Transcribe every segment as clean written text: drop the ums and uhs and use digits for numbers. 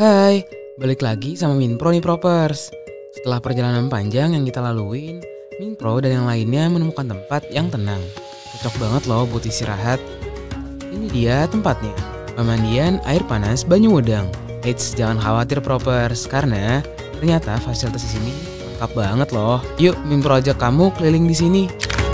Hai, balik lagi sama Minpro nih Propers. Setelah perjalanan panjang yang kita laluin, Minpro dan yang lainnya menemukan tempat yang tenang. Cocok banget loh buat istirahat. Ini dia tempatnya, pemandian air panas Banyuwedang. Eits, jangan khawatir Propers, karena ternyata fasilitas di sini lengkap banget loh. Yuk, Minpro ajak kamu keliling di sini.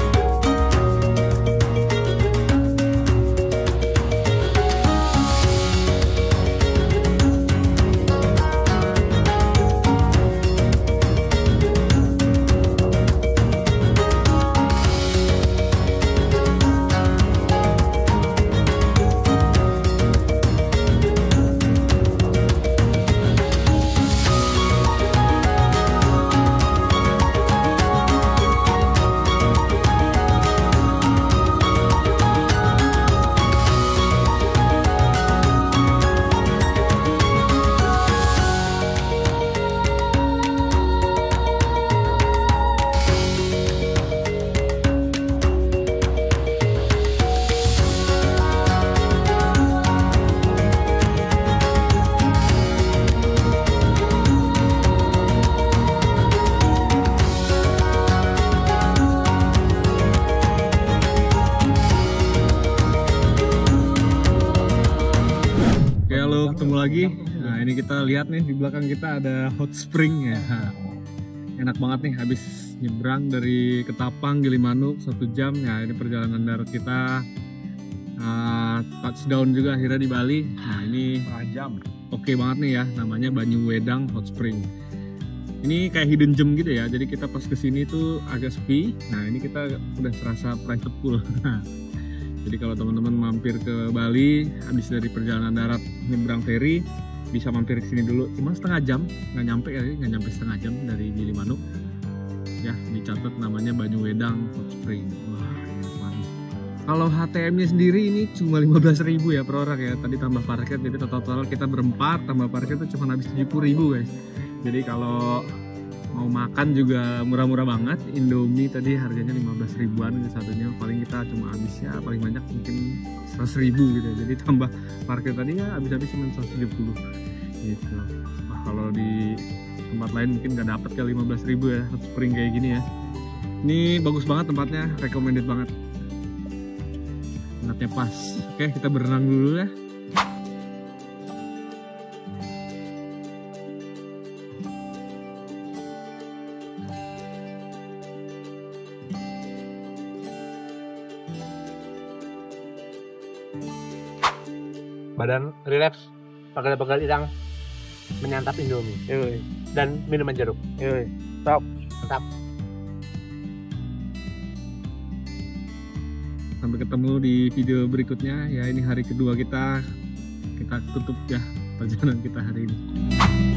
Ketemu lagi. Nah, ini kita lihat nih di belakang kita ada hot spring ya. Enak banget nih, habis nyebrang dari Ketapang Gilimanuk 1 jam ya. Ini perjalanan darat kita, touchdown juga akhirnya di Bali. Nah, ini jam oke banget nih ya, namanya Banyuwedang Hot Spring. Ini kayak hidden gem gitu ya, jadi kita pas kesini tuh agak sepi. Nah, ini kita udah serasa private pool. Jadi kalau teman-teman mampir ke Bali habis dari perjalanan darat nyebrang feri, bisa mampir ke sini dulu. Cuma setengah jam, nggak nyampe setengah jam dari Gilimanuk. Ya, dicatat namanya Banyuwedang Hot Spring. Wah, enak banget. Kalau HTM-nya sendiri ini cuma 15.000 ya per orang ya. Tadi tambah parkir, jadi total kita berempat tambah parkir itu cuma habis 70.000 guys. Jadi kalau mau makan juga murah-murah banget. Indomie tadi harganya 15 ribuan satunya, paling kita cuma habis ya paling banyak mungkin 100.000 gitu. Jadi tambah parkir tadi ya habis-habis cuma 170 gitu. Nah, kalau di tempat lain mungkin nggak dapet kali 15.000 ya hot spring kayak gini ya. Ini bagus banget tempatnya, recommended banget. Tempatnya pas. Oke, kita berenang dulu ya. Badan relax, pegal-pegal idang, menyantap Indomie dan minuman jeruk. Stop, mantap. Sampai ketemu di video berikutnya ya. Ini hari kedua kita tutup ya perjalanan kita hari ini.